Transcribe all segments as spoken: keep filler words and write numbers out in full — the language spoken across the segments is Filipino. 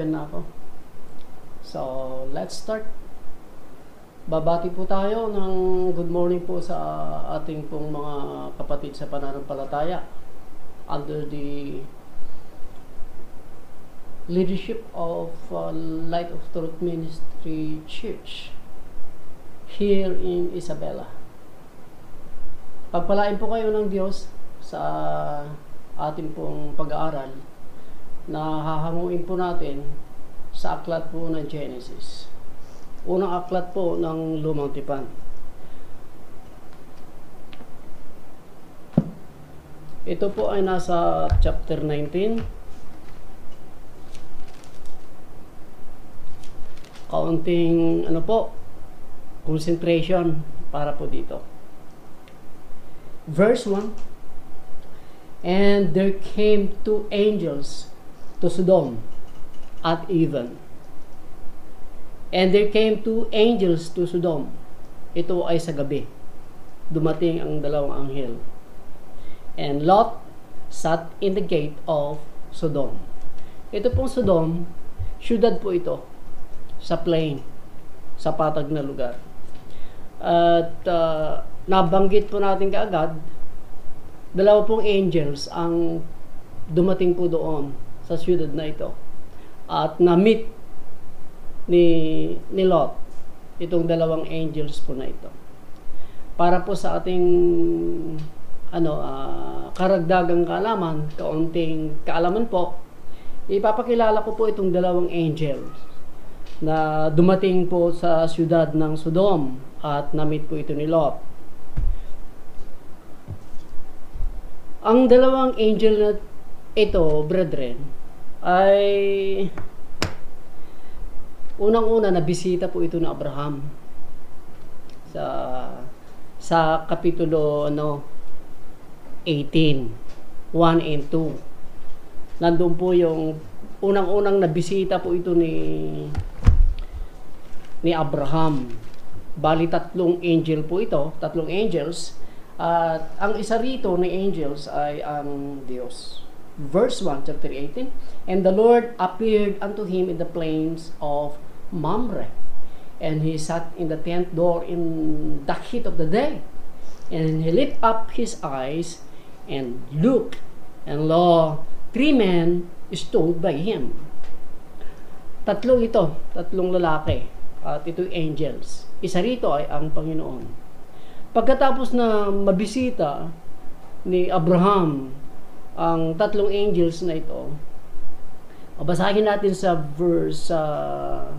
open na ako. So, let's start. Babati po tayo ng good morning po sa ating pong mga kapatid sa pananampalataya under the leadership of uh, Light of Truth Ministry Church here in Isabela. Pagpalain po kayo ng Diyos sa ating pong pag-aaral na hahanguin po natin sa aklat po ng Genesis. Unang aklat po ng Lumang Tipan. Ito po ay nasa chapter nineteen. Kaunting ano po, concentration para po dito. Verse one. And there came two angels to Sodom at even. And there came two angels to Sodom. Ito ay sa gabi. Dumating ang dalawang anghel. And Lot sat in the gate of Sodom. Ito pong Sodom, syudad po ito sa plain, sa patag na lugar. At uh, nabanggit po natin kaagad, dalawa pong angels ang dumating po doon sa syudad na ito. At na-meet ni, ni Lot itong dalawang angels po na ito. Para po sa ating ano uh, karagdagang kaalaman, kaunting kaalaman po, ipapakilala ko po itong dalawang angels na dumating po sa syudad ng Sodom at na-meet po ito ni Lot. Ang dalawang angel na ito, brethren, ay unang-una na bisita po ito ni Abraham sa sa kapitulo ano eighteen, one and two. Nandun po yung unang-unang nabisita po ito ni ni Abraham. Bali tatlong angel po ito, tatlong angels. At ang isa rito ni angels ay ang Diyos. Verse one, chapter eighteen. And the Lord appeared unto him in the plains of Mamre, and he sat in the tent door in the heat of the day. And he lifted up his eyes and looked, and lo, three men stood by him. Tatlong ito, tatlong lalaki, at ito angels. Isa rito ay ang Panginoon. Pagkatapos na mabisita ni Abraham ang tatlong angels na ito, basahin natin sa verse uh,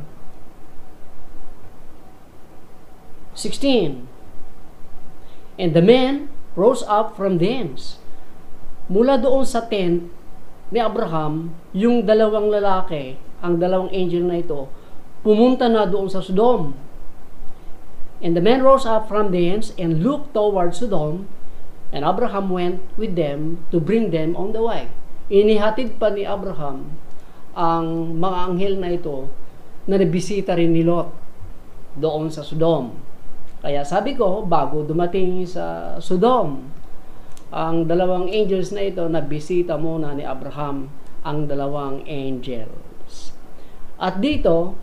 sixteen. And the men rose up from thence. Mula doon sa tent ni Abraham, yung dalawang lalaki, ang dalawang angel na ito, pumunta na doon sa Sodom. And the men rose up from thence and looked toward Sodom, and Abraham went with them to bring them on the way. Inihatid pa ni Abraham ang mga anghel na ito na nabisita rin ni Lot doon sa Sodom. Kaya sabi ko, bago dumating sa Sodom, ang dalawang angels na ito, nabisita muna ni Abraham ang dalawang angels. At dito,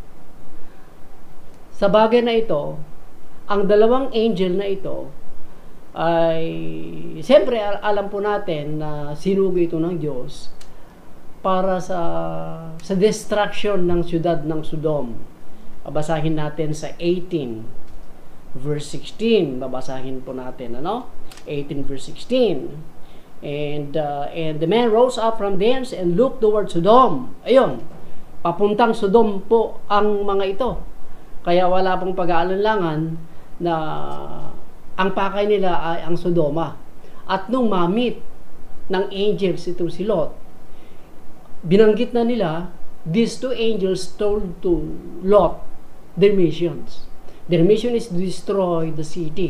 sa bagay na ito, ang dalawang angel na ito ay, siyempre alam po natin na sinugo ito ng Diyos para sa sa destruction ng siyudad ng Sodom. Babasahin natin sa eighteen verse sixteen. Babasahin po natin ano? eighteen verse sixteen. And uh, and the man rose up from thence and looked toward Sodom. Ayun. Papuntang Sodom po ang mga ito. Kaya wala pong pag-aalinlangan na ang pakay nila ay ang Sodoma. At nung ma-meet ng angels ito si Lot, binanggit na nila, these two angels told to Lot their missions. Their mission is to destroy the city.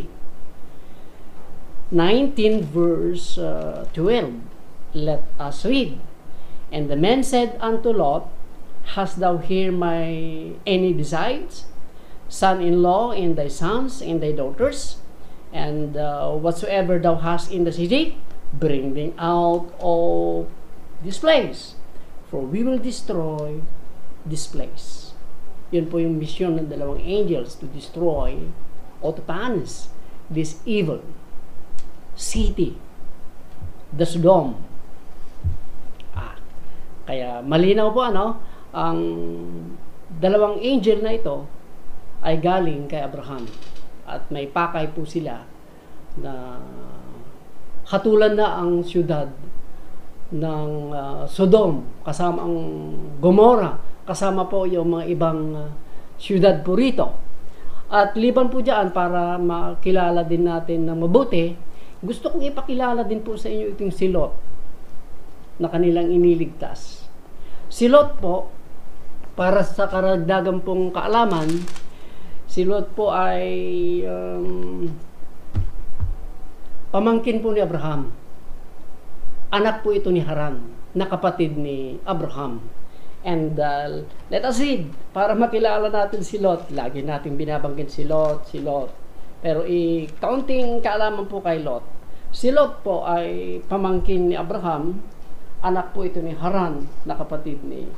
nineteen verse uh, twelve. Let us read. And the man said unto Lot, Hast thou here my any besides, son-in-law, and thy sons, and thy daughters? And uh, whatsoever thou hast in the city, bring them out of this place, for we will destroy this place. Yun po yung mission ng dalawang angels, to destroy or to punish this evil city, the Sodom. Ah, kaya malinaw po ano, ang dalawang angel na ito ay galing kay Abraham at may pakay po sila na hatulan na ang syudad ng uh, Sodom kasama ang Gomorrah, kasama po yung mga ibang uh, syudad po rito. At liban po dyan, para makilala din natin na mabuti, gusto kong ipakilala din po sa inyo itong si Lot na kanilang iniligtas. Si Lot po, para sa karagdagan pong kaalaman, si Lot po ay um, pamangkin po ni Abraham. Anak po ito ni Haran, na kapatid ni Abraham. And uh, let us read, para makilala natin si Lot. Lagi natin binabanggit si Lot, si Lot. Pero i-counting kaalaman po kay Lot. Si Lot po ay pamangkin ni Abraham. Anak po ito ni Haran, na kapatid ni,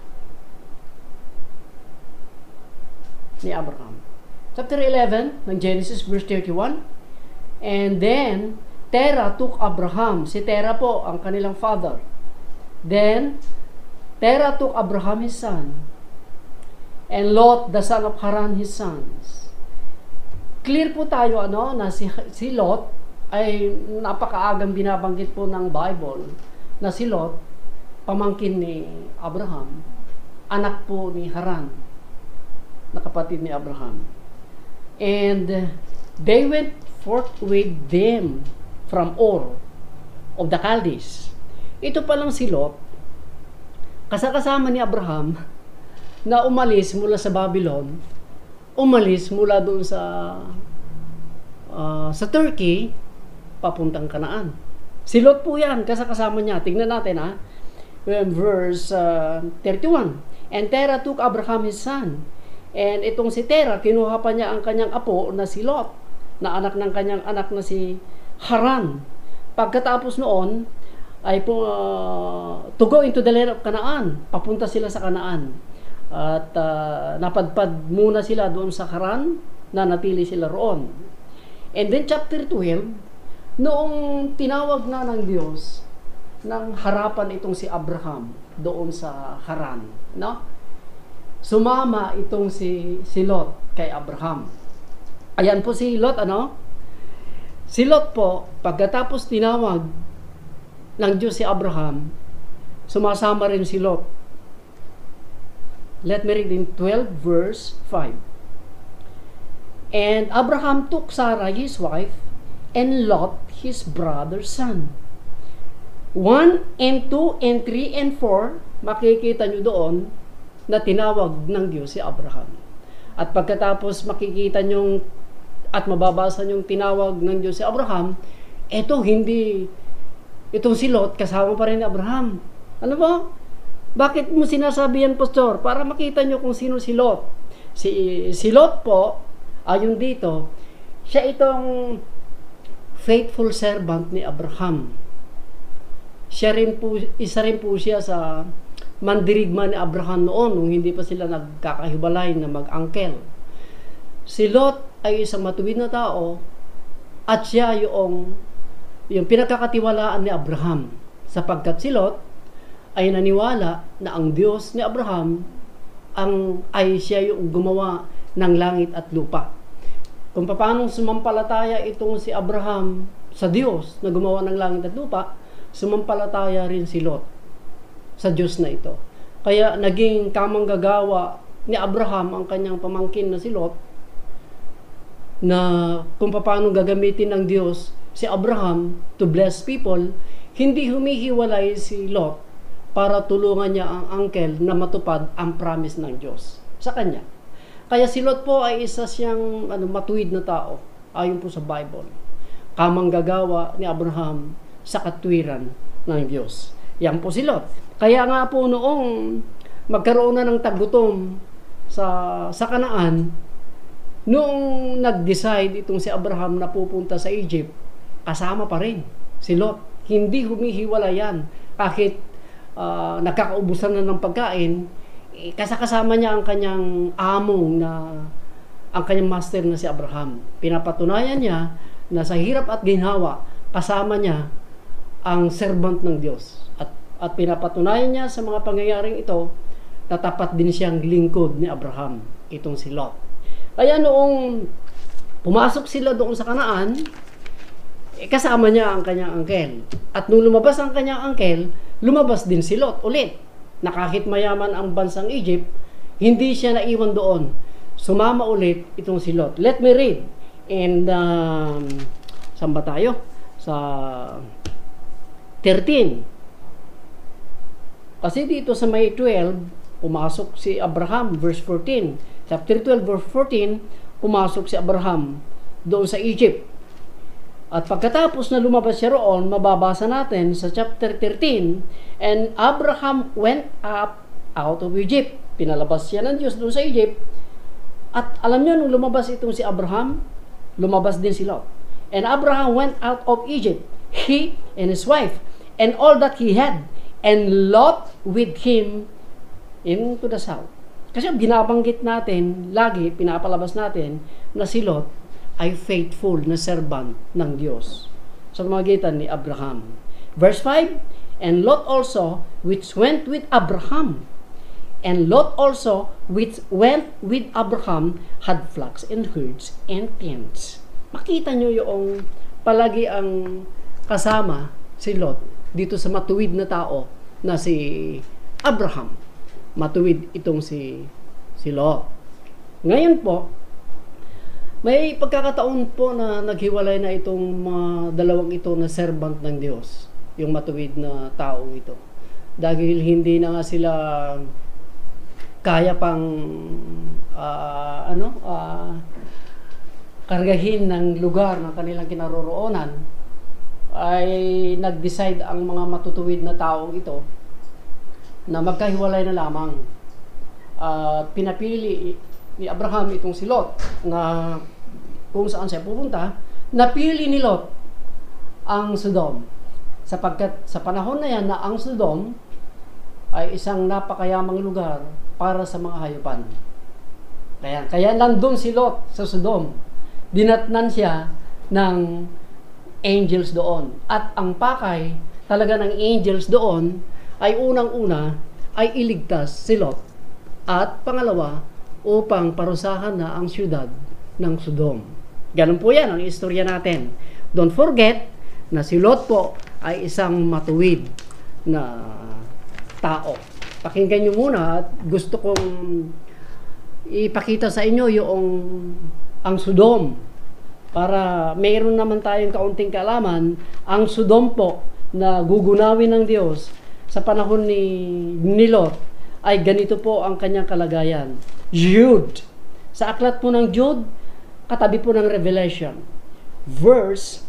ni Abraham. Chapter eleven ng Genesis, verse thirty-one. And then, Terah took Abraham. Si Terah po ang kanilang father. Then, Terah took Abraham his son, and Lot the son of Haran his sons. Clear po tayo ano na si, si Lot ay napakaagang binabanggit po ng Bible na si Lot pamangkin ni Abraham, anak po ni Haran, na kapatid ni Abraham. And they went forth with them from Ur of the Chaldees. Ito pa lang si Lot, kasakasama ni Abraham, na umalis mula sa Babylon, umalis mula doon sa uh, sa Turkey, papuntang Kanaan. Si Lot po yan, kasakasama niya. Tingnan natin ha, verse uh, thirty-one. And Terah took Abraham his son. And itong si Terah, kinuha pa niya ang kanyang apo na si Lot, na anak ng kanyang anak na si Haran. Pagkatapos noon, ay po, uh, to go into the land of Canaan. Papunta sila sa Canaan. At uh, napadpad muna sila doon sa Haran, na natili sila roon. And then chapter twelve, noong tinawag na ng Diyos ng harapan itong si Abraham doon sa Haran, no? Sumama itong si, si Lot kay Abraham. Ayan po si Lot, ano? Si Lot po, pagkatapos tinawag ng Diyos si Abraham, sumasama rin si Lot. Let me read in twelve verse five. And Abraham took Sarah his wife, and Lot his brother's son. One and two and three and four, makikita nyo doon na tinawag ng Diyos si Abraham. At pagkatapos makikita nyo at mababasa nyo tinawag ng Diyos si Abraham, eto hindi itong si Lot, kasama pa rin ni Abraham. Ano ba? Bakit mo sinasabi yan, Pastor? Para makita nyo kung sino si Lot. Si, si Lot po, ayon dito, siya itong faithful servant ni Abraham. Siya rin po, isa rin po siya sa mandirigma ni Abraham noon, nung hindi pa sila nagkakahibalay na mag-angkel. Si Lot ay isang matuwid na tao, at siya yung yung pinagkakatiwalaan ni Abraham, sapagkat si Lot ay naniwala na ang Diyos ni Abraham ang ay siya yung gumawa ng langit at lupa. Kung paano sumampalataya itong si Abraham sa Diyos na gumawa ng langit at lupa, sumampalataya rin si Lot sa Diyos na ito. Kaya naging kamanggagawa ni Abraham ang kanyang pamangkin na si Lot, na kung paano gagamitin ng Diyos si Abraham to bless people. Hindi humihiwalay si Lot para tulungan niya ang uncle na matupad ang promise ng Diyos sa kanya. Kaya si Lot po ay isa siyang ano, matuwid na tao, ayon po sa Bible. Kamanggagawa ni Abraham sa katwiran ng Diyos. Yan po si Lot. Kaya nga po noong magkaroon na ng tagutom sa, sa Kanaan, noong nag-decide itong si Abraham na pupunta sa Egypt, kasama pa rin si Lot. Hindi humihiwala yan. Kahit uh, nakakaubusan na ng pagkain, eh, kasakasama niya ang kanyang among na ang kanyang master na si Abraham. Pinapatunayan niya na sa hirap at ginhawa, kasama niya ang servant ng Diyos. At, at pinapatunayan niya sa mga pangyayaring ito na tapat din siyang lingkod ni Abraham, itong si Lot. Kaya noong pumasok sila doon sa Kanaan, eh, kasama niya ang kanyang angkel. At nung lumabas ang kanyang angkel, lumabas din si Lot ulit. Na kahit mayaman ang bansang Egypt, hindi siya naiwan doon. Sumama ulit itong si Lot. Let me read. And, um, saan ba tayo? Sa thirteen. Kasi dito sa may twelve, pumasok si Abraham, verse fourteen. Chapter twelve, verse fourteen, pumasok si Abraham doon sa Egypt. At pagkatapos na lumabas siya roon, mababasa natin sa chapter thirteen, and Abraham went up out of Egypt. Pinalabas siya ng Diyos doon sa Egypt. At alam niyo, nung lumabas itong si Abraham, lumabas din si Lot. And Abraham went out of Egypt, he and his wife, and all that he had, and Lot with him into the south. Kasi binabanggit natin, lagi pinapalabas natin, na si Lot ay faithful na servant ng Diyos sa pamamagitan ni Abraham. Verse five, and Lot also, which went with Abraham, and Lot also, which went with Abraham, had flocks and herds and tents. Makita nyo yung palagi ang kasama si Lot dito sa matuwid na tao na si Abraham. Matuwid itong si, si Lot. Ngayon po, may pagkakataon po na naghiwalay na itong mga dalawang ito na servant ng Diyos, yung matuwid na tao ito. Dahil hindi na nga sila kaya pang uh, ano uh, kargahin ng lugar ng kanilang kinaroroonan, ay nag-decide ang mga matutuwid na taong ito na magkahiwalay na lamang. Uh, pinapili ni Abraham itong si Lot na kung saan siya pupunta. Napili ni Lot ang Sodom, sapagkat sa panahon na yan na ang Sodom ay isang napakayamang lugar para sa mga hayupan. Kaya, kaya nandun si Lot sa Sodom. Dinatnan siya ng angels doon. At ang pakay talaga ng angels doon ay unang-una ay iligtas si Lot. At pangalawa, upang parusahan na ang siyudad ng Sodom. Ganun po yan ang istorya natin. Don't forget na si Lot po ay isang matuwid na tao. Pakinggan nyo muna at gusto kong ipakita sa inyo yung ang Sodom para mayroon naman tayong kaunting kaalaman. Ang Sodom po na gugunawin ng Diyos sa panahon ni, ni Lot ay ganito po ang kanyang kalagayan. Jude. Sa aklat po ng Jude, katabi po ng Revelation. Verse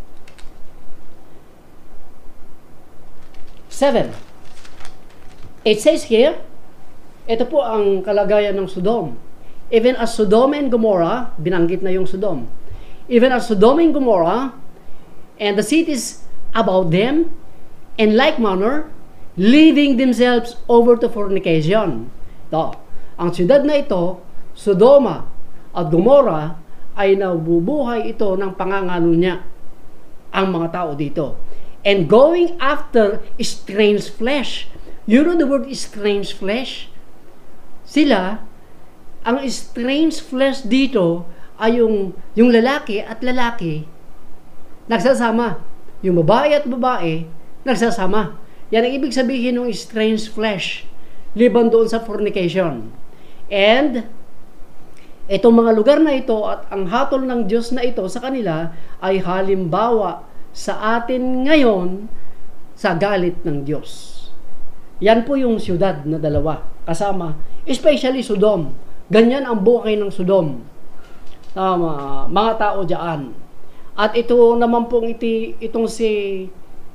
seven. It says here, ito po ang kalagayan ng Sodom. Even as Sodom and Gomorrah, binanggit na yung Sodom. Even as Sodom and Gomorrah, and the cities about them, in like manner, leaving themselves over to fornication. Ito, ang siyudad na ito, Sodoma at Gomorrah, ay nabubuhay ito ng pangangalo niya ang mga tao dito. And going after strange flesh. You know the word strange flesh? Sila, ang strange flesh dito ay yung, yung lalaki at lalaki nagsasama. Yung babae at babae nagsasama. Yan ang ibig sabihin ng strange flesh, liban doon sa fornication. And itong mga lugar na ito at ang hatol ng Diyos na ito sa kanila ay halimbawa sa atin ngayon sa galit ng Diyos. Yan po yung siyudad na dalawa kasama, especially Sodom. Ganyan ang buhay ng Sodom. Tama, mga tao diyan. At ito naman pong iti, itong si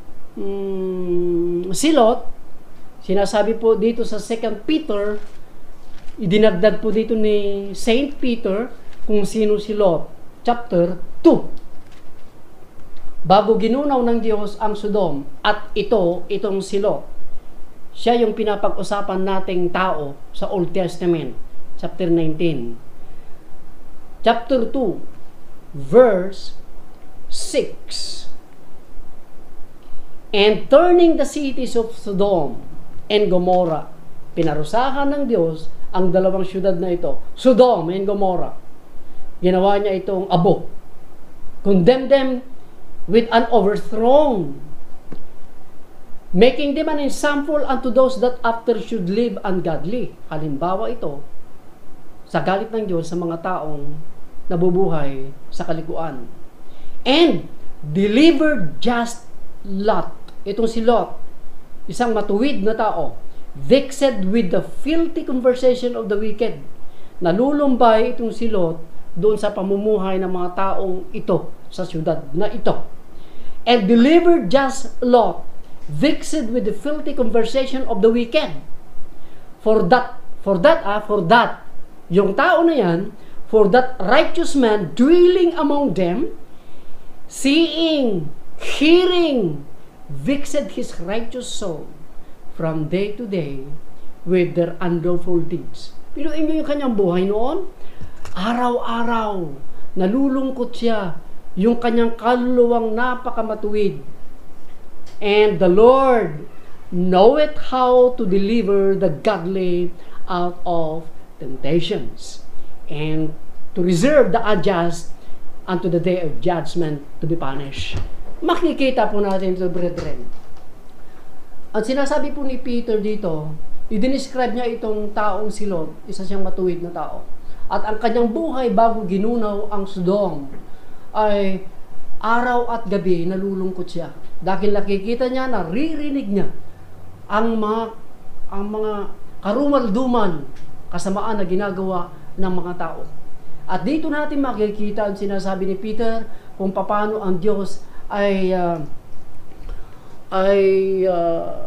um, si Lot, sinasabi po dito sa Second Peter, idinagdag po dito ni Saint Peter kung sino si Lot. Chapter two. Bago ginunaw ng Diyos ang Sodom at ito, itong si Lot, Siya yung pinapag-usapan nating tao sa Old Testament, chapter nineteen. Chapter two, verse six. And turning the cities of Sodom and Gomorrah, pinarusahan ng Diyos ang dalawang syudad na ito, Sodom and Gomorrah. Ginawa niya itong abo. Condemned them with an overthrown, making them an example unto those that after should live ungodly. Halimbawa ito sa galit ng Diyos sa mga taong nabubuhay sa kalikuan. And delivered just Lot. Itong si Lot, isang matuwid na tao, vexed with the filthy conversation of the wicked. Nalulumbay itong si Lot doon sa pamumuhay ng mga taong ito sa syudad na ito. And delivered just Lot, vexed with the filthy conversation of the wicked. For that, for that, ah, for that, yung tao na yan, for that righteous man dwelling among them, seeing, hearing, vexed his righteous soul from day to day with their unlawful deeds. Pinuin nyo yung kanyang buhay noon, araw-araw, nalulungkot siya, yung kanyang kaluluwang napakamatuwid. And the Lord knoweth how to deliver the godly out of temptations, and to reserve the unjust unto the day of judgment to be punished. Makikita po natin ito, brethren. Ang sinasabi po ni Peter dito, i-describe niya itong taong si Lot, isa siyang matuwid na tao. At ang kanyang buhay bago ginunaw ang Sodom ay araw at gabi nalulungkot siya. Dahil nakikita niya, naririnig niya ang mga, ang mga karumalduman, kasamaan na ginagawa ng mga tao. At dito natin makikita ang sinasabi ni Peter kung paano ang Diyos ay uh, ay uh,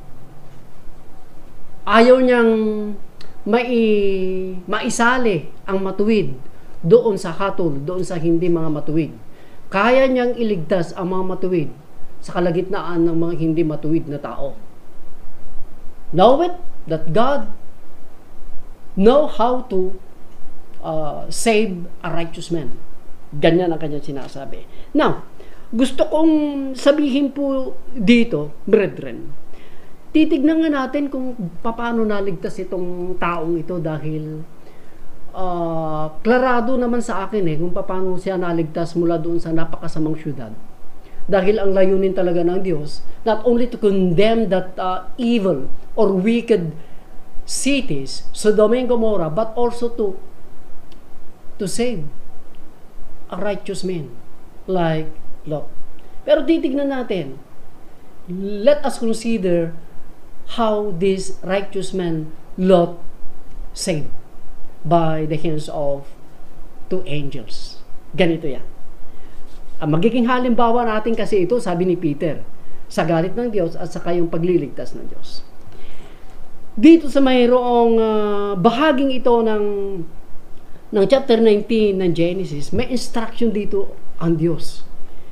ayaw niyang mai, maisali ang matuwid doon sa hatol, doon sa hindi mga matuwid. Kaya niyang iligtas ang mga matuwid sa kalagitnaan ng mga hindi matuwid na tao. Know it that God know how to uh, save a righteous man. Ganyan ang kanyang sinasabi. Now, gusto kong sabihin po dito, brethren, titignan nga natin kung paano naligtas itong taong ito dahil uh, klarado naman sa akin eh kung paano siya naligtas mula doon sa napakasamang syudad. Dahil ang layunin talaga ng Diyos, not only to condemn that uh, evil or wicked cities, Sodom and Gomorrah, but also to to save a righteous man like Lot. Pero titignan natin, let us consider how this righteous man Lot saved by the hands of two angels. Ganito yan. Ang magiging halimbawa natin kasi ito, sabi ni Peter, sa galit ng Diyos at saka yung pagliligtas ng Diyos. Dito sa mayroong uh, bahaging ito ng ng chapter nineteen ng Genesis, may instruction dito ang Diyos.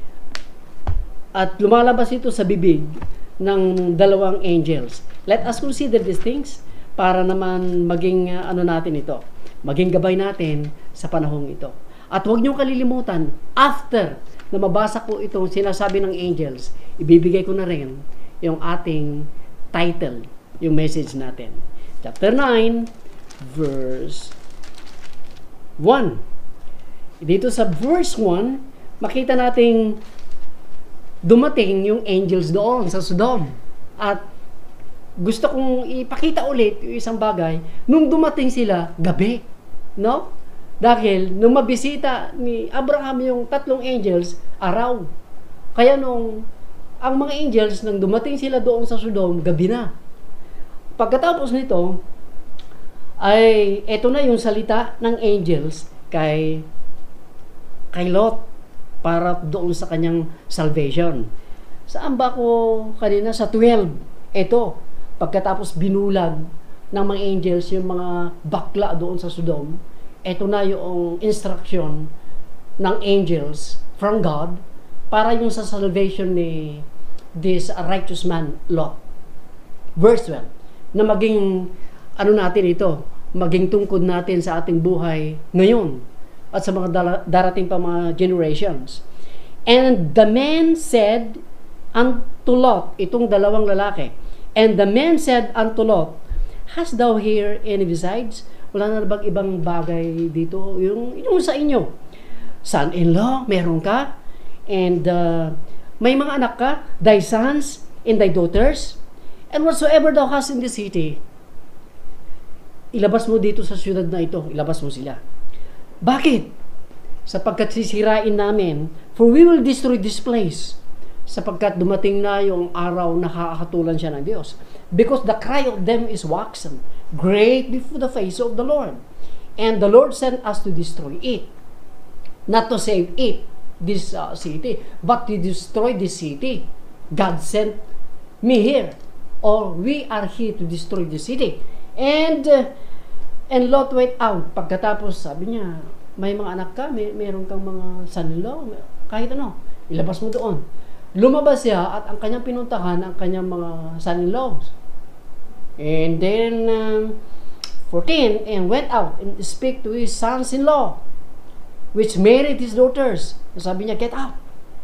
At lumalabas ito sa bibig ng dalawang angels. Let us consider these things para naman maging uh, ano natin ito, maging gabay natin sa panahong ito. At huwag niyong kalilimutan, after na mabasa ko itong sinasabi ng angels, ibibigay ko na rin yung ating title, yung message natin. Chapter nine, verse one. Dito sa verse one, makita nating dumating yung angels doon sa Sodom. At gusto kong ipakita ulit yung isang bagay, nung dumating sila, gabi. No? Dahil nung mabisita ni Abraham yung tatlong angels, araw. Kaya nung ang mga angels, nang dumating sila doon sa Sodom, gabi na. Pagkatapos nito, ay eto na yung salita ng angels kay kay Lot para doon sa kanyang salvation. Saan ba ko kanina? Sa twelve. Ito, pagkatapos binulag ng mga angels yung mga bakla doon sa Sodom, ito na yung instruction ng angels from God para yung sa salvation ni this righteous man Lot. Verse twelve. na maging, ano natin ito, maging tungkod natin sa ating buhay ngayon at sa mga dala, darating pa mga generations. And the man said unto Lot, itong dalawang lalaki, and the man said unto Lot, hast thou here any besides? Wala na bang ibang bagay dito? Yung, yung sa inyo. Son-in-law, meron ka? And uh, may mga anak ka? Thy sons and thy daughters? And whatsoever thou hast in the city, ilabas mo dito sa syudad na ito. Ilabas mo sila. Bakit? Sapagkat sisirain namin, for we will destroy this place. Sapagkat dumating na yung araw na kakatulan siya ng Diyos. Because the cry of them is waxen great before the face of the Lord. And the Lord sent us to destroy it. Not to save it, this uh, city, but to destroy this city. God sent me here. Or we are here to destroy the city. And uh, and Lot went out. Pagkatapos sabi niya, may mga anak ka, may meron kang mga son-in-law, kahit ano, ilabas mo doon. Lumabas siya at ang kanyang pinuntahan ang kanyang mga son-in-laws. And then um, fourteen, and went out and speak to his sons-in-law, which married his daughters. Sabi niya, get out.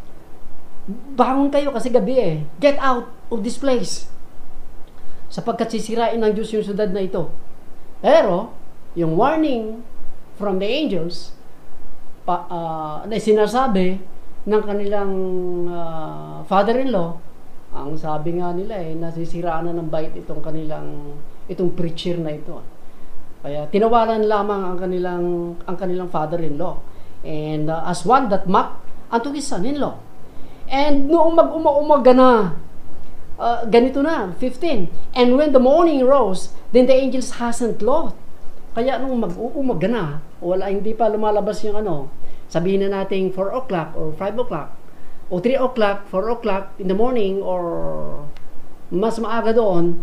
Bangon kayo kasi gabi eh. Get out of this place. Sapagkat sisirain ng Diyos yung syudad na ito. Pero, yung warning from the angels, pa, uh, na sinasabi ng kanilang uh, father-in-law, ang sabi nga nila eh, nasisiraan na ng bait itong kanilang, itong preacher na ito. Kaya tinawalan lamang ang kanilang, ang kanilang father-in-law. And uh, as one that mocked unto his son-in-law. And noong mag-uma-umaga na, Uh, ganito na, fifteen. And when the morning rose, then the angels hastened Lot. Kaya nung mag-uumaga na, wala, hindi pa lumalabas yung ano, sabihin na natin four o'clock or five o'clock o three o'clock, four o'clock in the morning or mas maaga doon,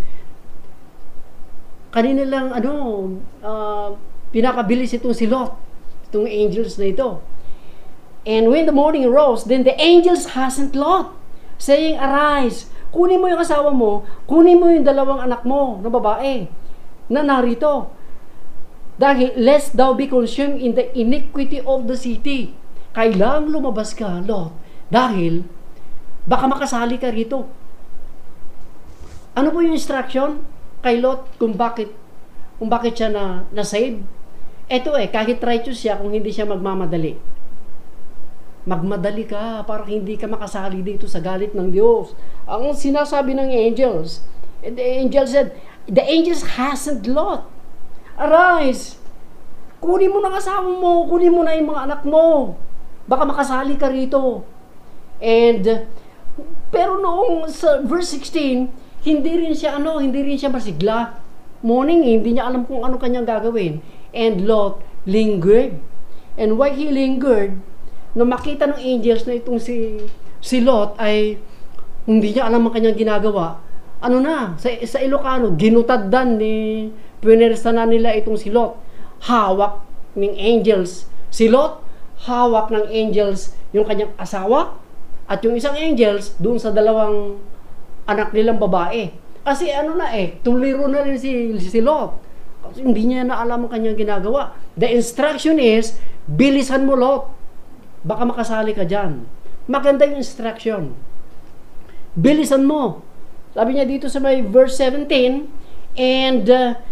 kanina lang ano, uh, pinakabilis itong si Lot, itong angels na ito. And when the morning rose, then the angels hastened Lot, saying, arise, kunin mo yung asawa mo, kunin mo yung dalawang anak mo na babae na narito. Dahil, lest thou be consumed in the iniquity of the city. Kailangang lumabas ka, Lot. Dahil, baka makasali ka rito. Ano po yung instruction kay Lot kung bakit, kung bakit siya na, na-save? Eto eh, kahit righteous siya kung hindi siya magmamadali. Magmadali ka para hindi ka makasali dito sa galit ng Diyos. Ang sinasabi ng angels, the angel said, the angels hastened Lot. Arise! Kunin mo na asawa mo, kunin mo na yung mga anak mo. Baka makasali ka rito. And, pero noong sa verse sixteen, hindi rin siya ano, hindi rin siya masigla. Morning, hindi niya alam kung ano kanyang gagawin. And Lot lingered. And why he lingered, nung makita ng angels na itong si si Lot ay hindi niya alam ang kanyang ginagawa, ano na, sa, sa Ilocano, ginutaddan ni punersa na nila itong si Lot. Hawak ng angels si Lot, hawak ng angels yung kanyang asawa, at yung isang angels doon sa dalawang anak nilang babae. Kasi ano na eh, tuliro na rin si, si Lot. Kasi hindi niya na alam ang kanyang ginagawa. The instruction is, bilisan mo Lot. Baka makasali ka dyan. Maganda yung instruction. Bilisan mo. Sabi niya dito sa may verse seventeen, and uh,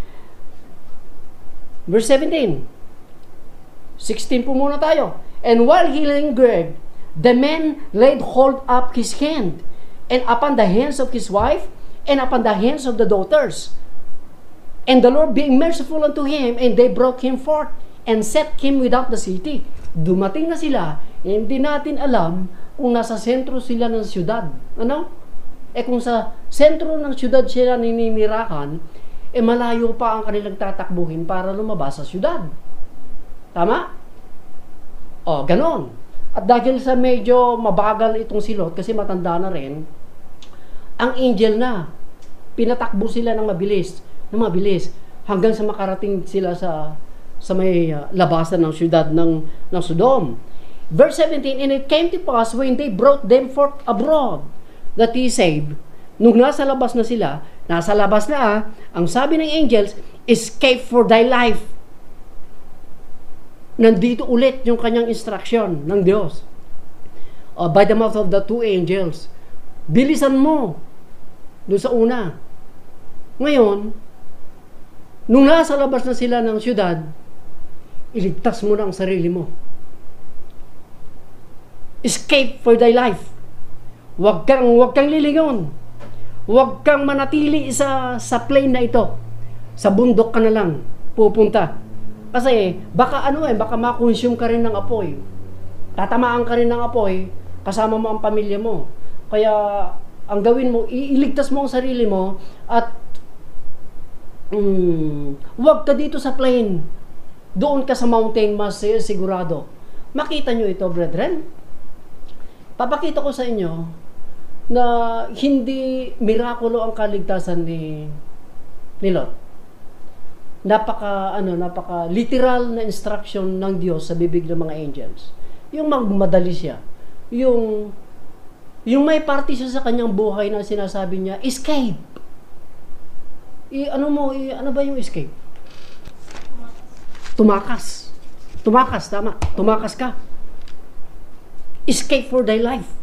verse seventeen, sixteen po muna tayo. And while he lingered, the man laid hold up his hand, and upon the hands of his wife, and upon the hands of the daughters. And the Lord being merciful unto him, and they brought him forth, and set him without the city. Dumating na sila, hindi natin alam kung nasa sentro sila ng syudad. Ano? Eh kung sa sentro ng syudad sila nininirahan, eh malayo pa ang kanilang tatakbuhin para lumabas sa syudad. Tama? O, ganon. At dahil sa medyo mabagal itong si Lot, kasi matanda na rin, ang angel na, pinatakbo sila ng mabilis, ng mabilis, hanggang sa makarating sila sa sa may uh, labasan ng syudad ng, ng Sodom. Verse seventeen, and it came to pass when they brought them forth abroad, that he saved, Nung nasa labas na sila, nasa labas na ah, ang sabi ng angels, escape for thy life. Nandito ulit yung kanyang instruction ng Diyos. Uh, by the mouth of the two angels. Bilisan mo doon sa una. Ngayon, nung nasa labas na sila ng syudad, iligtas mo na ang sarili mo. Escape for thy life. Huwag kang, huwag kang lilingon. Huwag kang manatili sa, sa plane na ito. Sa bundok ka na lang pupunta. Kasi baka ano eh, baka makonsume ka rin ng apoy. Tatamaan ka rin ng apoy, kasama mo ang pamilya mo. Kaya ang gawin mo, iligtas mo ang sarili mo at um, huwag ka dito sa plane. Doon ka sa mountain, mas sigurado. Makita nyo ito, brethren. Papakita ko sa inyo na hindi mirakulo ang kaligtasan ni, ni Lot. Napaka, ano, napaka literal na instruction ng Diyos sa bibig ng mga angels. Yung magmadali siya. Yung, yung may parte siya sa kanyang buhay na sinasabi niya, escape. I, ano mo, i, ano ba yung escape? Tumakas. Tumakas, tama. Tumakas ka. Escape for thy life.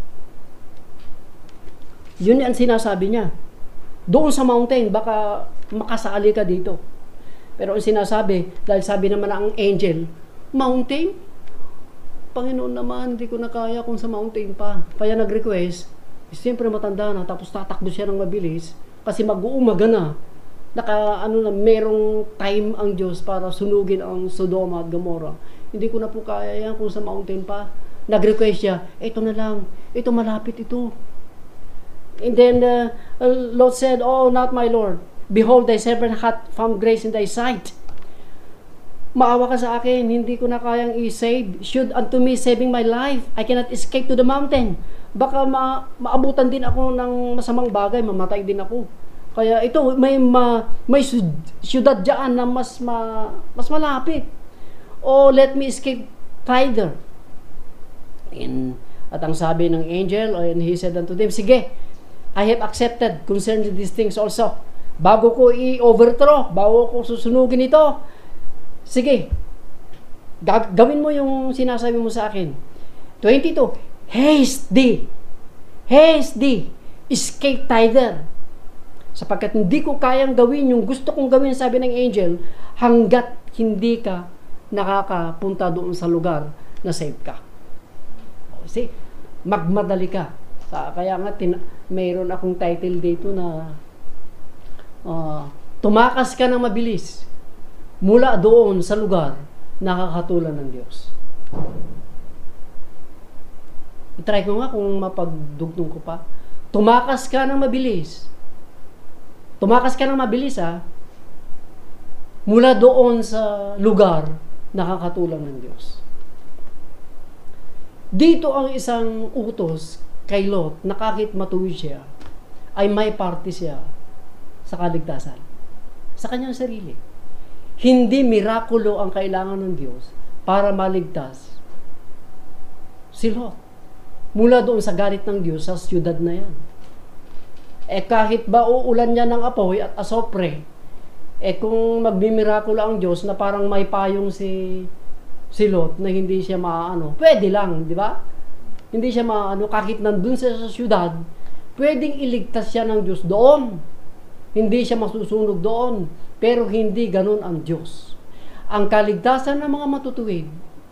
Yun ang sinasabi niya. Doon sa mountain, baka makasali ka dito. Pero ang sinasabi, dahil sabi naman ang angel, mountain? Panginoon naman, hindi ko na kaya kung sa mountain pa. Kaya nag-request, siyempre matanda na, tapos tatakbo siya ng mabilis, kasi mag-uumaga na. Naka, ano na, merong time ang Diyos para sunugin ang Sodoma at Gomorrah. Hindi ko na po kaya yan kung sa mountain pa. Nag-request siya, ito na lang, ito malapit ito. And then uh, Lot said, oh, not my Lord. Behold, thy servant hath found grace in thy sight. Maawa ka sa akin, hindi ko na kayang i-save. Should unto me saving my life, I cannot escape to the mountain. Baka ma maabutan din ako ng masamang bagay, mamatay din ako. Kaya ito, may ma may syudad diyan na mas ma, mas malapit. Oh, let me escape thither. And, at ang sabi ng angel, and he said unto them, sige, I have accepted concerning these things also. Bago ko i-overthrow, bago ko susunugin ito, sige, gawin mo yung sinasabi mo sa akin. twenty-two, haste thee, haste thee, escape thither. Sapagkat hindi ko kayang gawin yung gusto kong gawin, sabi ng angel, hanggat hindi ka nakakapunta doon sa lugar na safe ka. See, magmadali ka. Kaya nga, tin- mayroon akong title dito na uh, tumakas ka ng mabilis mula doon sa lugar nakakatulan ng Diyos. I-try ko nga kung mapagdugtong ko pa. Tumakas ka ng mabilis. Tumakas ka ng mabilis ha. Mula doon sa lugar nakakatulan ng Diyos. Dito ang isang utos kay Lot na kahit matuwid siya, ay may parte siya sa kaligtasan. Sa kanyang sarili. Hindi mirakulo ang kailangan ng Diyos para maligtas si Lot. Mula doon sa galit ng Diyos sa siyudad na yan. Eh kahit ba uulan niya ng apoy at asopre, eh kung magmimirakulo ang Diyos na parang may payong si si Lot na hindi siya maano, pwede lang, di ba? Hindi siya maano, kahit nandun siya sa siyudad, pwedeng iligtas siya ng Diyos doon. Hindi siya masusunog doon. Pero hindi ganun ang Diyos. Ang kaligtasan ng mga matutuwid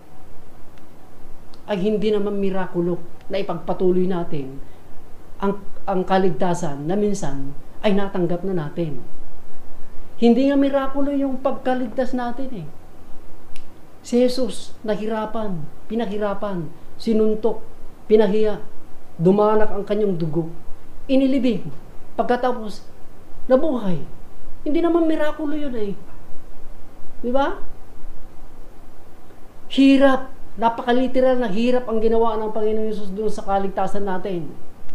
ay hindi naman mirakulo na ipagpatuloy natin. Ang, ang kaligtasan na minsan ay natanggap na natin. Hindi nga mirakulo yung pagkaligtas natin eh. Si Jesus, nahirapan, pinaghirapan, sinuntok, pinahiya, dumanak ang kanyang dugo, inilibing, pagkatapos, nabuhay. Hindi naman mirakulo yun eh. Di ba? Hirap, napakaliteral na hirap ang ginawa ng Panginoon Yesus doon sa kaligtasan natin.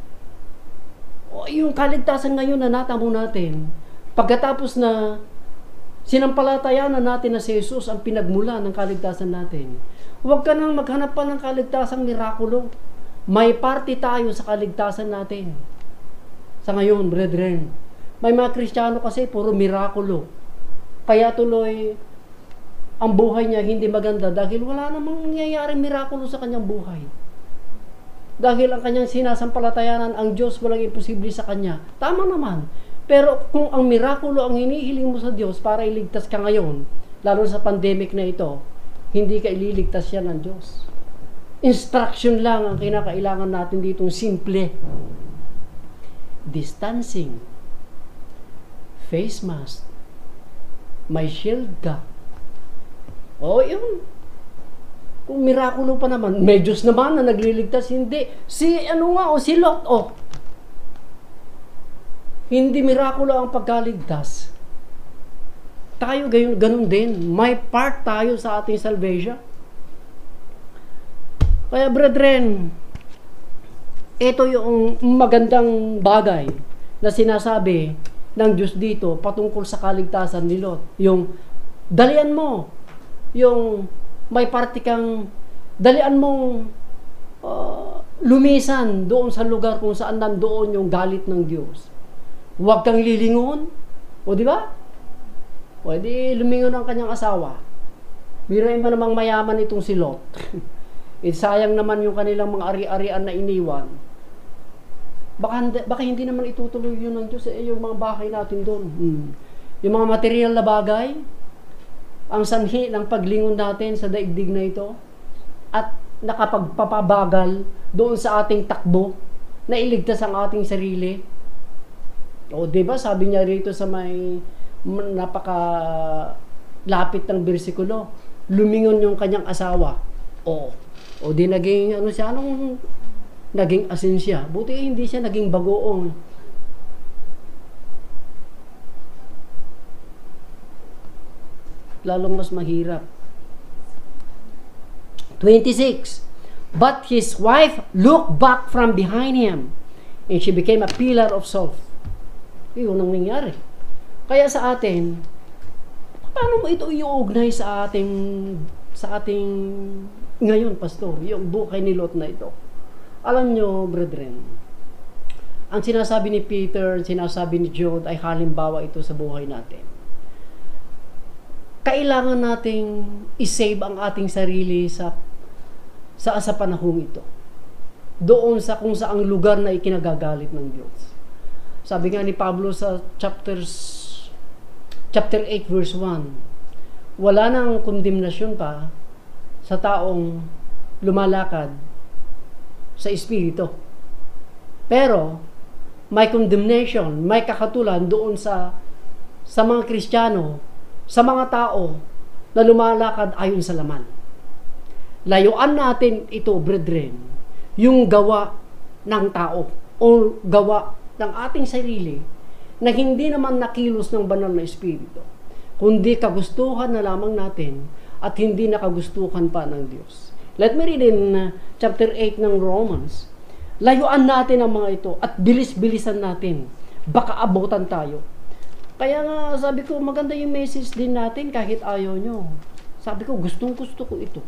O yung kaligtasan ngayon na natamo natin, pagkatapos na sinampalatayan na natin na si Jesus ang pinagmula ng kaligtasan natin, huwag ka nang maghanap pa ng kaligtasang mirakulo. May parte tayo sa kaligtasan natin. Sa ngayon, brethren, may mga Kristiyano kasi puro mirakulo. Kaya tuloy, ang buhay niya hindi maganda dahil wala namang nangyayaring mirakulo sa kanyang buhay. Dahil ang kanyang sinasampalatayanan, ang Diyos walang imposible sa kanya. Tama naman. Pero kung ang mirakulo ang hinihiling mo sa Diyos para iligtas ka ngayon, lalo sa pandemic na ito, hindi ka ililigtas yan ng Diyos. Instruction lang ang kinakailangan natin ditong simple. Distancing, face mask, may shield ka. O yun. Kung mirakulo pa naman, may Diyos naman na nagliligtas, hindi. Si ano nga, o si Lot, o. Hindi mirakulo ang pagkaligtas. Tayo gayon, ganun din. May part tayo sa ating salvation. Kaya brethren, ito yung magandang bagay na sinasabi ng Diyos dito patungkol sa kaligtasan ni Lot. Yung dalian mo, yung may parte kang dalian mong uh, lumisan doon sa lugar kung saan nandoon yung galit ng Diyos. Huwag kang lilingon. O di ba? Pwede lumingon ang kanyang asawa. Biruin mo namang mayaman itong si Lot. Eh, sayang naman yung kanilang mga ari-arian na iniwan. Baka, baka hindi naman itutuloy yun ng Diyos. Eh, yung mga bahay natin doon. Hmm. Yung mga material na bagay, ang sanhi ng paglingon natin sa daigdig na ito, at nakapagpapabagal doon sa ating takbo, na iligtas ang ating sarili. O, diba, sabi niya rito sa may napaka lapit ng bersikulo, lumingon yung kanyang asawa. O, o di naging, ano siya, anong naging asin siya? Buti hindi siya naging bagoong. Lalong mas mahirap. twenty-six. But his wife looked back from behind him, and she became a pillar of salt. Yun ang nangyari. Kaya sa atin, paano mo ito i-ugnay sa ating sa ating ngayon, pastor, yung buhay ni Lot na ito? Alam nyo, brethren, ang sinasabi ni Peter, sinasabi ni Jude ay halimbawa ito sa buhay natin. Kailangan nating i-save ang ating sarili sa sa sa panahong ito. Doon sa kung saang lugar na ikinagagalit ng Diyos. Sabi nga ni Pablo sa chapters chapter eight verse one, wala nang kondemnasyon pa sa taong lumalakad sa espiritu. Pero may condemnation, may kakatulan doon sa sa mga Kristiyano, sa mga tao na lumalakad ayon sa laman. Layuan natin ito, brethren, yung gawa ng tao o gawa ng ating sarili na hindi naman nakilos ng banal na espiritu, kundi kagustuhan na lamang natin at hindi nakagustuhan pa ng Diyos. Let me read in uh, chapter eight ng Romans. Layuan natin ang mga ito at bilis-bilisan natin. Baka abutan tayo. Kaya nga sabi ko, maganda yung message din natin kahit ayaw nyo. Sabi ko, gustong gusto ko ito.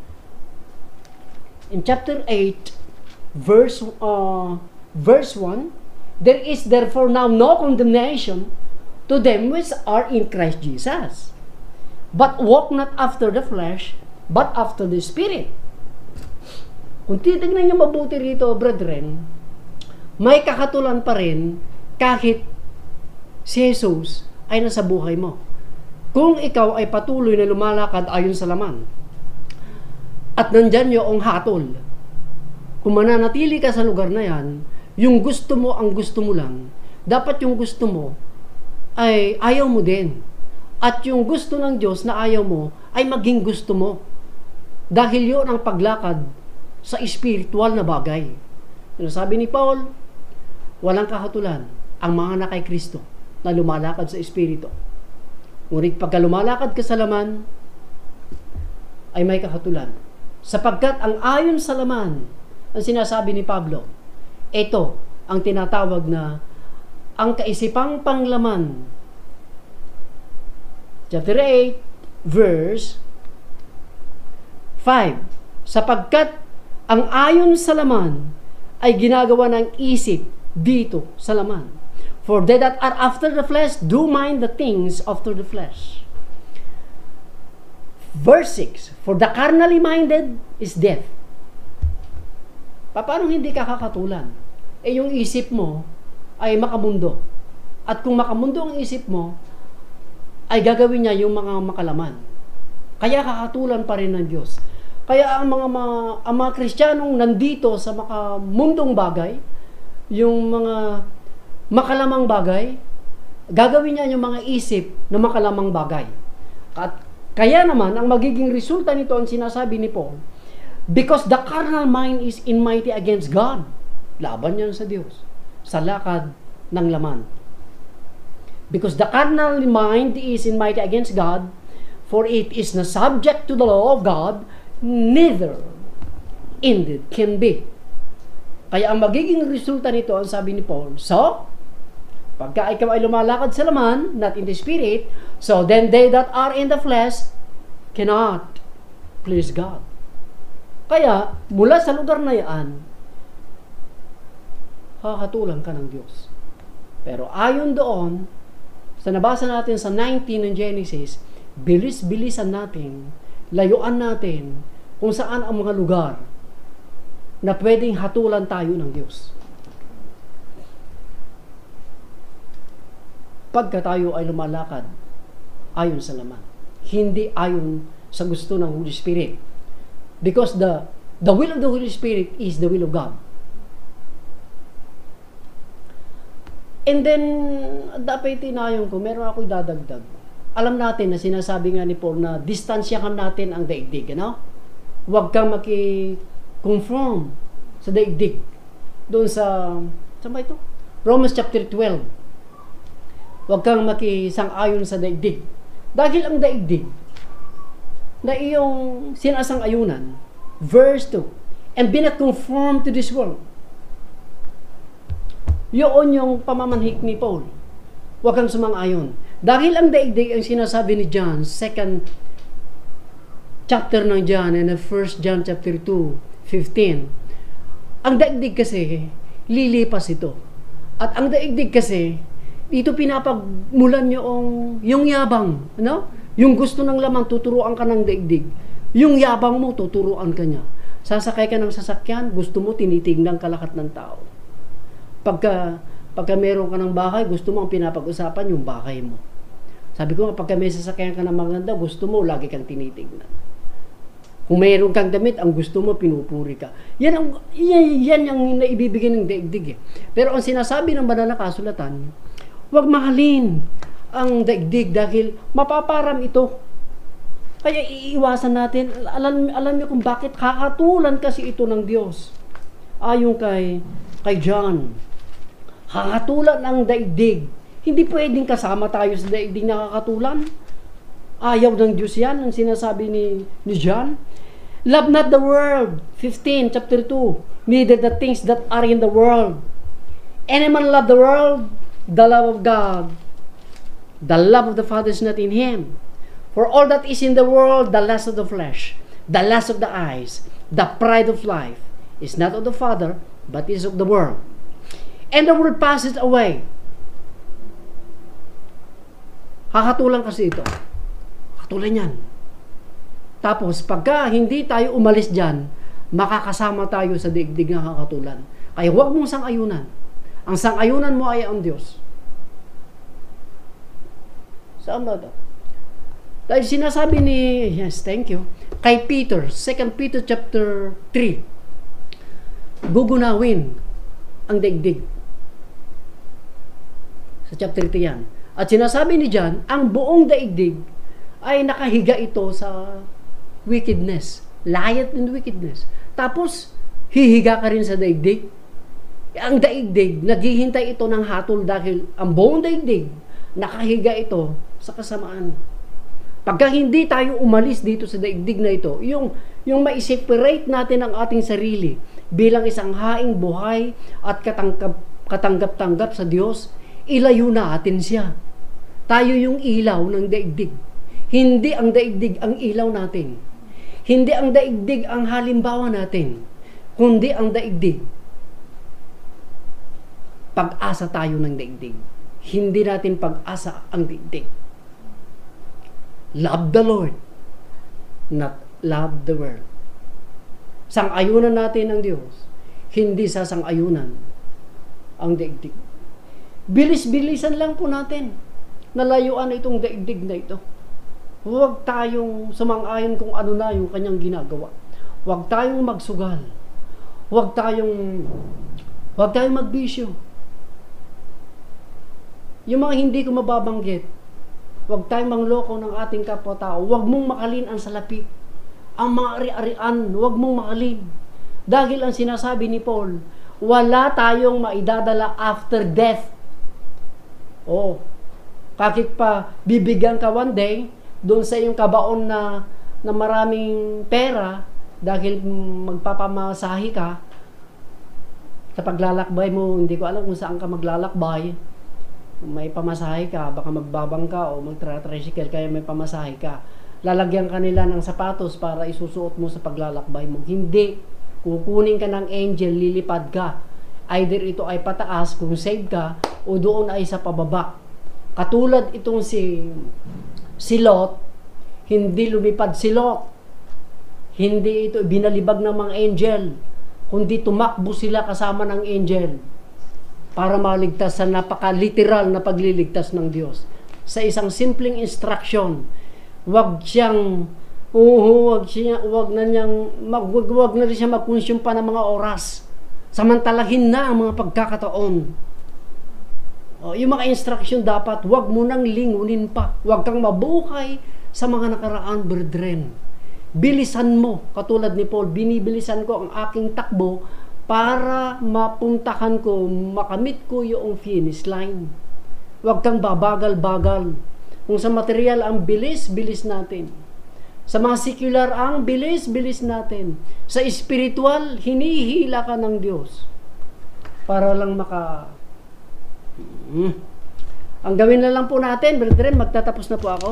In chapter eight, verse, uh, verse one, there is therefore now no condemnation to them which are in Christ Jesus. But walk not after the flesh, but after the Spirit. Kung titignan nyo mabuti rito, brethren, may kakatulan pa rin kahit si Jesus ay nasa buhay mo. Kung ikaw ay patuloy na lumalakad ayon sa laman, at nandyan yung hatol, kung mananatili ka sa lugar na yan, yung gusto mo ang gusto mo lang, dapat yung gusto mo ay ayaw mo din. At yung gusto ng Diyos na ayaw mo ay maging gusto mo. Dahil yun ang paglakad sa spiritual na bagay. Sabi ni Paul, walang kahatulan ang mga na kay Kristo na lumalakad sa espiritu. Ngunit pagka lumalakad ka sa laman, ay may kahatulan. Sapagkat ang ayon sa laman, ang sinasabi ni Pablo, ito ang tinatawag na ang kaisipang panglaman. Chapter eight, verse five. Sapagkat ang ayon sa laman ay ginagawa ng isip dito sa laman. For they that are after the flesh do mind the things after the flesh. Verse six, for the carnally minded is death. Paano hindi ka kakatulan? Eh yung isip mo ay makamundo. At kung makamundo ang isip mo, ay gagawin niya yung mga makalaman. Kaya kakatulan pa rin ng Diyos. Kaya ang mga, mga, ang mga Kristiyanong nandito sa makamundong bagay, yung mga makalamang bagay, gagawin niya yung mga isip na makalamang bagay. At kaya naman, ang magiging resulta nito, ang sinasabi ni Paul, because the carnal mind is enmity against God. Laban yan sa Diyos. Sa lakad ng laman. Because the carnal mind is enmity against God, for it is not subject to the law of God, neither indeed can be. Kaya ang magiging resulta nito, ang sabi ni Paul, so, pagka ikaw ay lumalakad sa laman, not in the spirit, so then they that are in the flesh cannot please God. Kaya, mula sa lugar na yan, kakatulan ka ng Diyos. Pero ayon doon, sa nabasa natin sa nineteen ng Genesis, bilis-bilisan natin, layuan natin kung saan ang mga lugar na pwedeng hatulan tayo ng Diyos. Pagka tayo ay lumalakad ayon sa laman, hindi ayon sa gusto ng Holy Spirit. Because the the will of the Holy Spirit is the will of God. And then, dapat tinayon ko, meron ako idadagdag. Alam natin na sinasabi nga ni Paul na distansyahan natin ang daigdig, ano? Huwag kang maki-conform sa daigdig. Doon sa, saan ba ito? Romans chapter twelve. Huwag kang makisang-ayon sa daigdig. Dahil ang daigdig, na iyong sinasang-ayunan, verse two, and be not conformed to this world. Yun yung pamamanhik ni Paul. Huwag kang sumang-ayon. Dahil ang daigdig, ang sinasabi ni John, second chapter ng John, and first John chapter two, fifteen. Ang daigdig kasi, lilipas ito. At ang daigdig kasi, dito pinapagmulan yung, yung yabang. Ano? Yung gusto ng lamang, tuturuan ka ng daigdig. Yung yabang mo, tuturuan ka niya. Sasakay ka ng sasakyan, gusto mo, tinitignan ka lahat ng tao. Pagka, pagka meron ka ng bahay, gusto mo ang pinapag-usapan yung bahay mo. Sabi ko nga, pagka may sasakyan ka ng maganda, gusto mo, lagi kang tinitignan. Kung meron kang damit, ang gusto mo, pinupuri ka. Yan ang, yan, yan ang naibibigay ng daigdig eh. Pero ang sinasabi ng banal na kasulatan, huwag mahalin ang daigdig dahil mapaparam ito. Kaya iiwasan natin, alam, alam niyo kung bakit kakatulan kasi ito ng Diyos. Ayon kay, kay John, kakatulan ang daigdig. Hindi pwedeng kasama tayo sa daigdig na kakatulan. Ayaw ng Diyos yan, ang sinasabi ni, ni John. Love not the world, fifteen, chapter two, neither the things that are in the world. Any man love the world, the love of God, the love of the Father is not in him. For all that is in the world, the lust of the flesh, the lust of the eyes, the pride of life, is not of the Father, but is of the world. And the world passes away. Kakatulan kasi ito. Kakatulan yan. Tapos, pagka hindi tayo umalis dyan, makakasama tayo sa daigdig na kakatulan. Kaya huwag mong sang-ayunan. Ang sang-ayunan mo ay ang Diyos. Saan ba ito? Dahil sinasabi ni, yes, thank you, kay Peter, second Peter chapter three, gugunawin ang daigdig. Sa chapter three yan. At sinasabi ni John, ang buong daigdig ay nakahiga ito sa wickedness. Light and wickedness. Tapos, hihiga ka rin sa daigdig. Ang daigdig, naghihintay ito ng hatol dahil ang buong daigdig, nakahiga ito sa kasamaan. Pagka hindi tayo umalis dito sa daigdig na ito, yung, yung ma-separate natin ang ating sarili bilang isang haing buhay at katanggap, katanggap-tanggap sa Diyos, ilayo natin siya. Tayo yung ilaw ng daigdig. Hindi ang daigdig ang ilaw natin. Hindi ang daigdig ang halimbawa natin. Kundi ang daigdig pag-asa tayo ng daigdig. Hindi natin pag-asa ang daigdig. Love the Lord, not love the world. Sang-ayunan natin ng Diyos, hindi sa sang-ayunan ang daigdig. Bilis-bilisan lang po natin nalayuan itong daigdig na ito. Huwag tayong sumang-ayon kung ano na yung kanyang ginagawa. Huwag tayong magsugal. Huwag tayong huwag tayong magbisyo. Yung mga hindi ko mababanggit, huwag tayong mangloko ng ating kapwa-tao. Huwag mong makalin ang salapi. Ang mga ari-arian, huwag mong makalin. Dahil ang sinasabi ni Paul, wala tayong maidadala after death. Oh, kakit pa bibigyan ka one day doon sa iyong kabaon na, na maraming pera dahil magpapamasahe ka sa paglalakbay mo, hindi ko alam kung saan ka maglalakbay, may pamasahe ka, baka magbabang ka o magtra-tricycle kaya may pamasahe ka, lalagyan ka nila ng sapatos para isusuot mo sa paglalakbay mo. Hindi, kukunin ka ng angel, lilipad ka, either ito ay pataas kung save ka o doon ay sa pababa. Katulad itong si si Lot, hindi lumipad si Lot. Hindi ito binalibag ng mga angel, kundi tumakbo sila kasama ng angel para maligtas sa napaka-literal na pagliligtas ng Diyos. Sa isang simpleng instruction, wag siyang uh, wag siya wag na niyang mag, wag, wag na rin siya mag-consume pa ng mga oras. Samantalahin na ang mga pagkakataon. O, yung mga instruction dapat, wag mo nang lingunin pa. Wag kang mabuhay sa mga nakaraan, brethren. Bilisan mo, katulad ni Paul, binibilisan ko ang aking takbo para mapuntahan ko, makamit ko yung finish line. Wag kang babagal-bagal. Kung sa material ang bilis-bilis natin. Sa mga secular ang bilis-bilis natin. Sa spiritual, hinihila ka ng Diyos para lang maka Hmm. Ang gawin na lang po natin, brethren, magtatapos na po ako,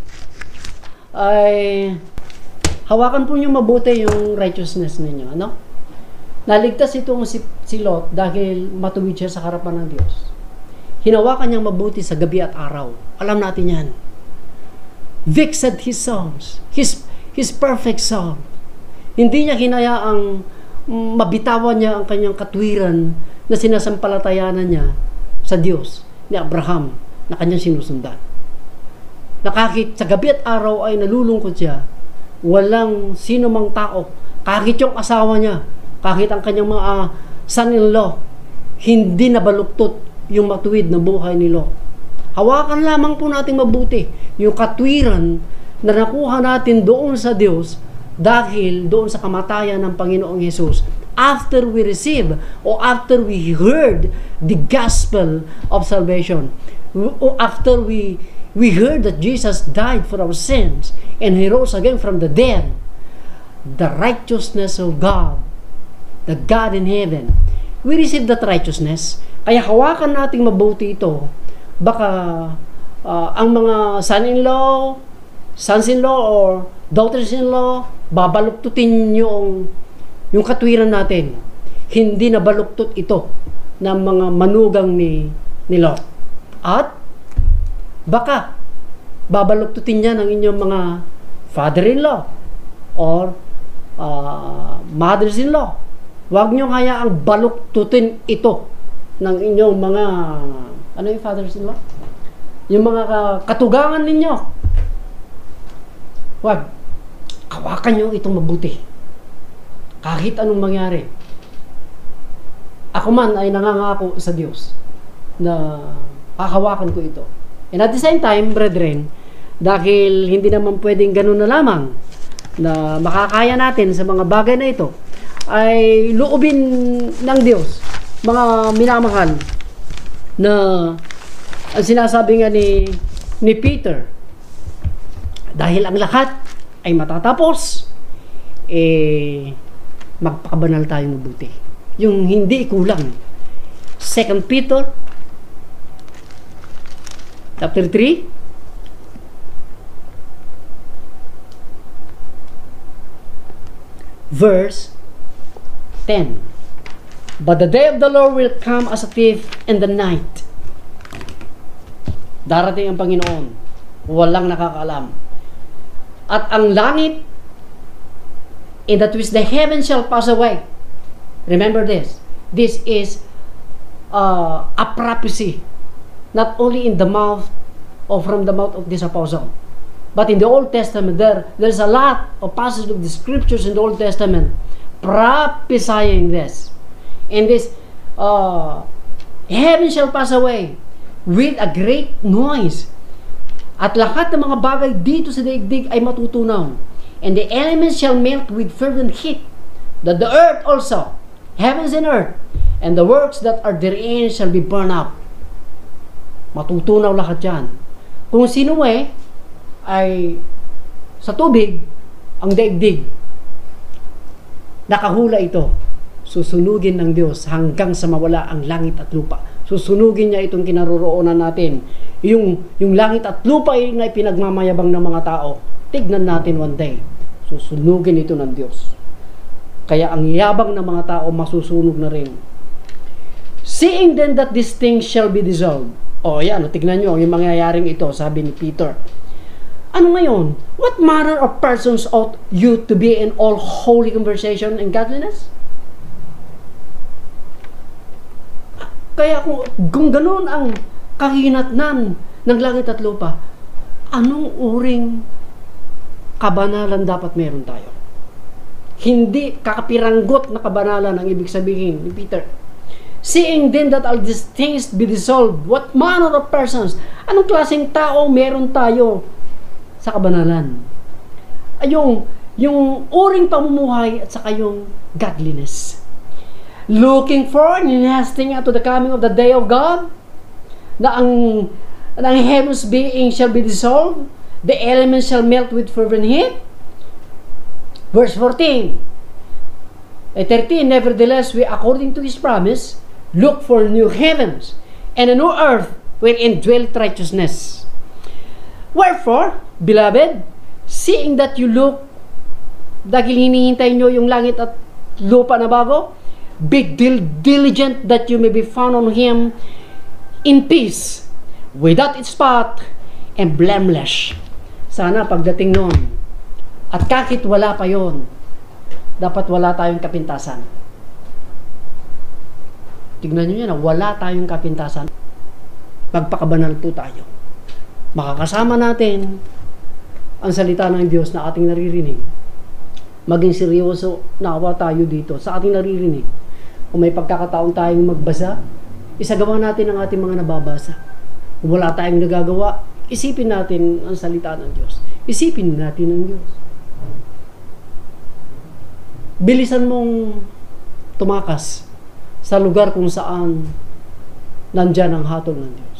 ay hawakan po nyo mabuti yung righteousness ninyo. Ano? Naligtas itong si, si Lot dahil matuwid siya sa harapan ng Diyos. Hinawakan niyang mabuti sa gabi at araw. Alam natin yan. Fixed his songs, his, his perfect song. Hindi niya hinayaang mabitawan niya ang kanyang katwiran na sinasampalatayanan niya sa Diyos ni Abraham na kanyang sinusundan. Nakakit sa gabi at araw ay nalulungkot siya. Walang sino mang tao, kahit yung asawa niya, kahit ang kanyang mga uh, son-in-law, hindi nabaluktot yung matuwid na buhay ni Lot. Hawakan lamang po natin mabuti yung katwiran na nakuha natin doon sa Diyos dahil doon sa kamatayan ng Panginoong Hesus. After we receive or after we heard the gospel of salvation, or after we we heard that Jesus died for our sins and He rose again from the dead, the righteousness of God, the God in heaven, we receive that righteousness. Kaya hawakan nating mabuti ito. Baka uh, ang mga son-in-law, sons-in-law or daughters-in-law, babaluktutin yung yung katwiran natin. Hindi nabaluktot ito ng mga manugang ni, ni Lot. At baka babaluktutin niya ng inyong mga father-in-law or uh, mothers-in-law. Huwag niyong hayaang baluktutin ito ng inyong mga, ano yung fathers-in-law? Yung mga katugangan ninyo. Huwag. Hawakan niyo itong mabuti. Kahit anong mangyari. Ako man ay nangangako sa Diyos na hahawakan ko ito. And at the same time, brethren, dahil hindi naman pwedeng ganun na lamang na makakaya natin sa mga bagay na ito, ay loobin ng Diyos, mga minamahal, na ang sinasabi nga ni, ni Peter, dahil ang lahat ay matatapos, eh, magpakabanal tayo mabuti. Yung hindi kulang. Second Peter chapter three verse ten. But the day of the Lord will come as a thief in the night. Darating ang Panginoon, walang nakakaalam. At ang langit, in that which the heaven shall pass away. Remember this. This is uh, a prophecy, not only in the mouth or from the mouth of this apostle, but in the Old Testament. There, there's a lot of passages of the scriptures in the Old Testament prophesying this. And this uh, heaven shall pass away with a great noise. At lahat ng mga bagay dito sa daigdig ay matutunaw. And the elements shall melt with fervent heat, that the earth also, heavens and earth, and the works that are therein shall be burned up. Matutunaw lahat yan. Kung sino eh, ay sa tubig, ang daigdig, nakahula ito, susunugin ng Diyos hanggang sa mawala ang langit at lupa. Susunugin niya itong kinaroroonan natin. Yung, yung langit at lupa ay na pinagmamayabang ng mga tao. Tignan natin one day. Susunugin ito ng Diyos. Kaya ang yabang ng mga tao masusunog na rin. Seeing then that these things shall be dissolved. O yan, tignan nyo yung mangyayaring ito, sabi ni Peter. Ano ngayon? What manner of persons ought you to be in all holy conversation and godliness? Kaya kung, kung ganoon ang kahinatnan ng langit at lupa, anong uring kabanalan dapat meron tayo? Hindi kakapiranggot na kabanalan ang ibig sabihin ni Peter. Seeing then that all these things be dissolved, what manner of persons? Anong klaseng tao meron tayo sa kabanalan? Ay yung, yung uring pamumuhay at saka yung godliness. Looking for and hasting unto the coming of the day of God, na ang, na ang heavens being shall be dissolved, the elements shall melt with fervent heat. Verse fourteen, eh, thirteen, nevertheless we according to his promise look for new heavens and a new earth wherein dwelleth righteousness. Wherefore, beloved, seeing that you look, dahil hinihintay nyo yung langit at lupa na bago, be diligent that you may be found on him in peace, without its spot and blameless. Sana pagdating noon, at kahit wala pa yon, dapat wala tayong kapintasan. Tignan nyo yan, wala tayong kapintasan. Magpakabanal po tayo. Makakasama natin ang salita ng Diyos na ating naririnig. Maging seryoso, naawa tayo dito sa ating naririnig. Kung may pagkakataon tayong magbasa, isagawa natin ang ating mga nababasa. Kung wala tayong nagagawa, isipin natin ang salita ng Diyos. Isipin natin ang Diyos. Bilisan mong tumakas sa lugar kung saan nandyan ang hatol ng Diyos.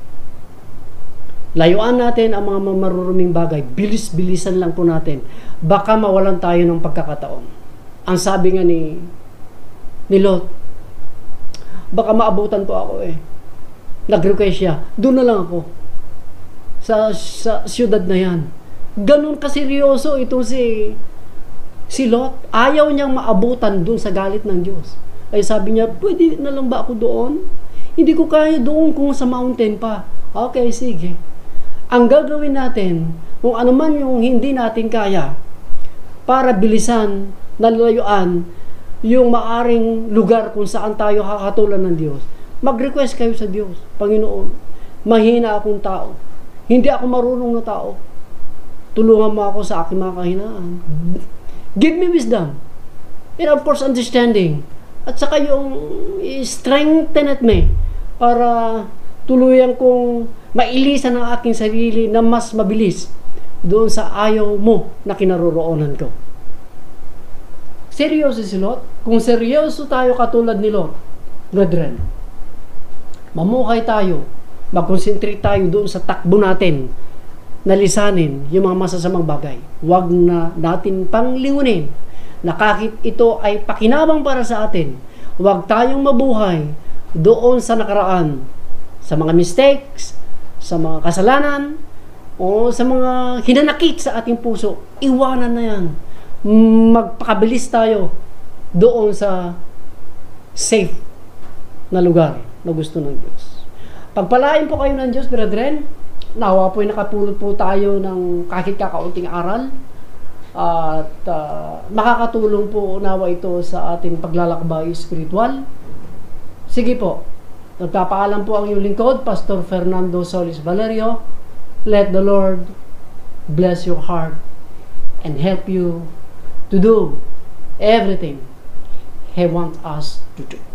Layuan natin ang mga maruruming bagay. Bilis-bilisan lang po natin. Baka mawalan tayo ng pagkakataon. Ang sabi nga ni ni Lot, baka maabutan po ako eh. Nag-request siya, doon na lang ako. Sa, sa siyudad na yan. Ganun kaseryoso itong si si Lot. Ayaw niyang maabutan doon sa galit ng Diyos. Ay sabi niya, pwede na lang ba ako doon? Hindi ko kaya doon kung sa mountain pa. Okay, sige. Ang gagawin natin, kung ano man yung hindi natin kaya, para bilisan, nalayuan, yung maaring lugar kung saan tayo kakatulan ng Diyos, mag-request kayo sa Diyos. Panginoon, mahina akong tao. Hindi ako marunong na tao. Tulungan mo ako sa aking mga kahinaan. Give me wisdom. And of course, understanding. At saka yung strengthen at me para tuluyan kong mailisan ang aking sarili na mas mabilis doon sa ayaw mo na kinaroroonan ko. Seryoso si Lot? Kung seryoso tayo katulad ni Lot, brethren, mamukay tayo, mag-concentrate tayo doon sa takbo natin, nalisanin yung mga masasamang bagay. Huwag na natin panglingunin na kahit ito ay pakinabang para sa atin, huwag tayong mabuhay doon sa nakaraan, sa mga mistakes, sa mga kasalanan, o sa mga hinanakit sa ating puso. Iwanan na yan. Magpakabilis tayo doon sa safe na lugar na gusto ng Diyos. Pagpalain po kayo ng Diyos, brethren. Nawa po ay nakapulot po tayo ng kahit kakaunting aral. At uh, makakatulong po nawa ito sa ating paglalakbay spiritual. Sige po, nagpapaalam po ang iyong lingkod, Pastor Fernando Solis Valerio. Let the Lord bless your heart and help you to do everything He wants us to do.